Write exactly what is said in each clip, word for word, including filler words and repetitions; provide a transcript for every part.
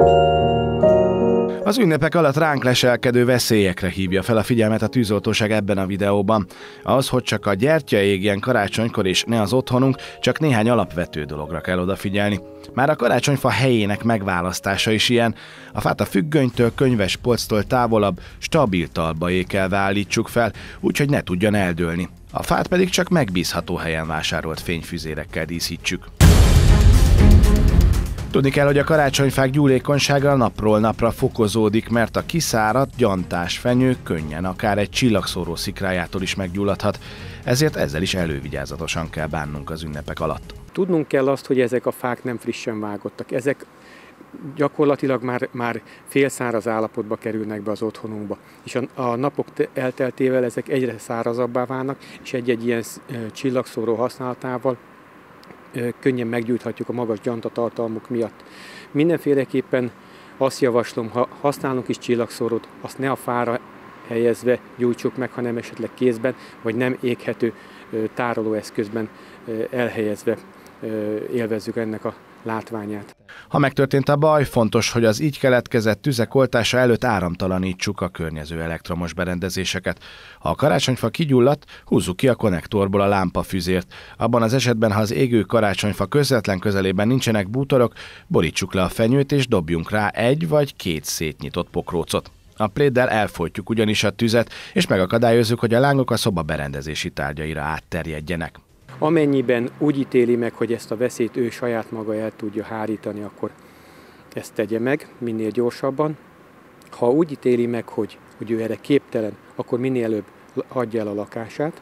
Az ünnepek alatt ránk leselkedő veszélyekre hívja fel a figyelmet a tűzoltóság ebben a videóban. Az, hogy csak a gyertya égjen karácsonykor és ne az otthonunk, csak néhány alapvető dologra kell odafigyelni. Már a karácsonyfa helyének megválasztása is ilyen. A fát a függönytől, könyves polctól távolabb, stabil talpba ékelve állítsuk fel, úgyhogy ne tudjon eldőlni. A fát pedig csak megbízható helyen vásárolt fényfüzérekkel díszítsük. Tudni kell, hogy a karácsonyfák gyúlékonysága napról napra fokozódik, mert a kiszáradt, gyantás fenyő könnyen akár egy csillagszóró szikrájától is meggyulladhat, ezért ezzel is elővigyázatosan kell bánnunk az ünnepek alatt. Tudnunk kell azt, hogy ezek a fák nem frissen vágottak. Ezek gyakorlatilag már, már félszáraz állapotba kerülnek be az otthonunkba. És a, a napok elteltével ezek egyre szárazabbá válnak, és egy-egy ilyen csillagszóró használatával könnyen meggyújthatjuk a magas gyantatartalmuk miatt. Mindenféleképpen azt javaslom, ha használunk is csillagszórót, azt ne a fára helyezve gyújtsuk meg, hanem esetleg kézben, vagy nem éghető tárolóeszközben elhelyezve élvezzük ennek a látványát. Ha megtörtént a baj, fontos, hogy az így keletkezett tüzek oltása előtt áramtalanítsuk a környező elektromos berendezéseket. Ha a karácsonyfa kigyulladt, húzzuk ki a konnektorból a lámpafüzért. Abban az esetben, ha az égő karácsonyfa közvetlen közelében nincsenek bútorok, borítsuk le a fenyőt és dobjunk rá egy vagy két szétnyitott pokrócot. A pléddel elfojtjuk ugyanis a tüzet, és megakadályozzuk, hogy a lángok a szoba berendezési tárgyaira átterjedjenek. Amennyiben úgy ítéli meg, hogy ezt a veszélyt ő saját maga el tudja hárítani, akkor ezt tegye meg minél gyorsabban. Ha úgy ítéli meg, hogy, hogy ő erre képtelen, akkor minél előbb hagyja el a lakását,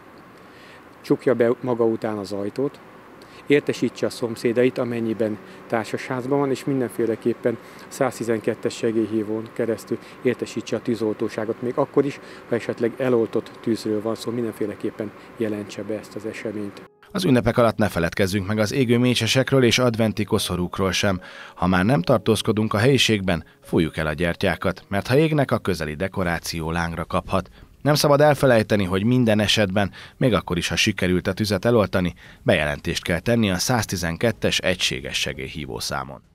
csukja be maga után az ajtót, értesítse a szomszédait, amennyiben társasházban van, és mindenféleképpen száztizenkettes segélyhívón keresztül értesítse a tűzoltóságot, még akkor is, ha esetleg eloltott tűzről van szó, mindenféleképpen jelentse be ezt az eseményt. Az ünnepek alatt ne feledkezzünk meg az égő mécsesekről és adventi koszorúkról sem. Ha már nem tartózkodunk a helyiségben, fújjuk el a gyertyákat, mert ha égnek, a közeli dekoráció lángra kaphat. Nem szabad elfelejteni, hogy minden esetben, még akkor is, ha sikerült a tüzet eloltani, bejelentést kell tenni a száztizenkettes egységes segélyhívó számon.